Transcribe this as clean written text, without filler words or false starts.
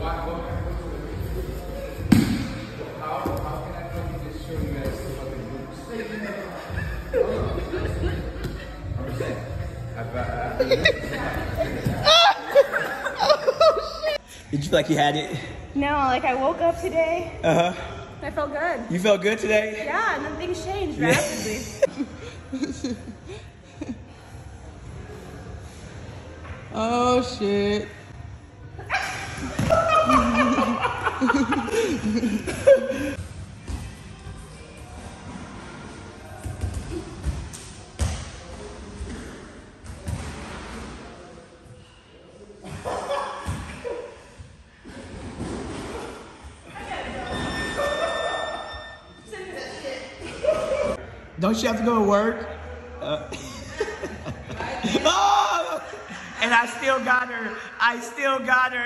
can I fucking just show you guys the fucking moves? I'm saying. Did you feel like you had it? No, like I woke up today. Uh-huh. I felt good. You felt good today? Yeah, and then things changed rapidly. Oh shit. Don't you have to go to work? Oh! And I still got her.